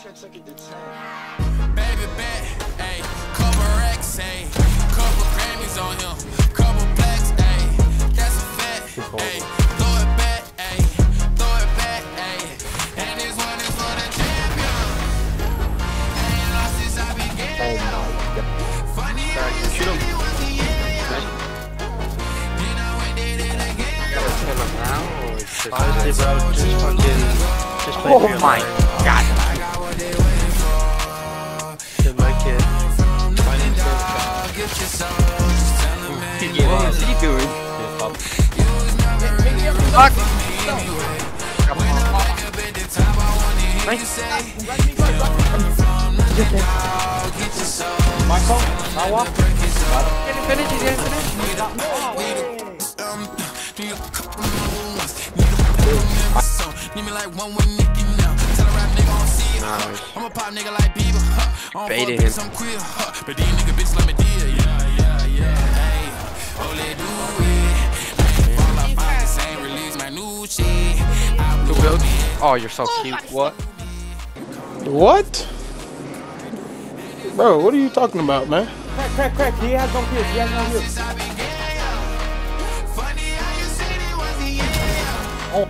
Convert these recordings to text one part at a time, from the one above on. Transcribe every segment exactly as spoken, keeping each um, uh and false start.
Baby bet, ayy, couple racks, ayy, couple Grammys on him, couple blacks, ayy, that's a fact, ayy, throw it back, ayy, throw it back, ayy, and this one is for the champion. Ain't lost since I began. Funny how you said it was the end. Then I went did it again. Honestly, bro, just fucking, just play. Oh my god. Good luck, kid. What is he doing? Fuck! Nice. Michael, Nawa. Get him finished, he's gonna finish. I'm a pop nigga like Bieber. Baited him. But these nigga bitches let me deal. Yeah, yeah, yeah. Hey, oh, let do it. Fall off out the same release my new shit. Who built? Oh, you're so cute. What? What? Bro, what are you talking about, man? Crack, crack, crack. He has no kills. He has no kills. Oh.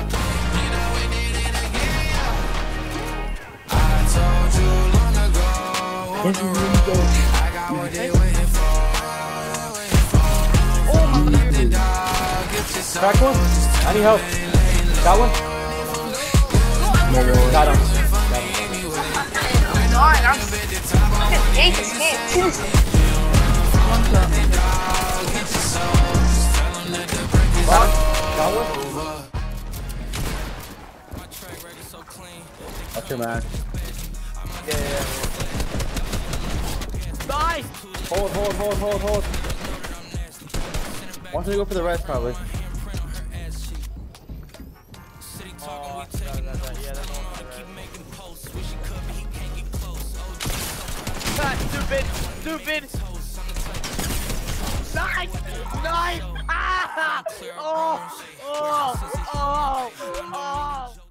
Crack one? I need help. Got one? Got him. God, I'm just hate this game. Got one? Watch your man. Yeah, yeah, yeah. Nice! Hold, hold, hold, hold, hold. Want to go for the rest, probably. Oh, that, that, that, yeah, that's one for the rest. Stupid! Stupid! Nice! Nice! Ah! Oh! Oh! Oh! Oh!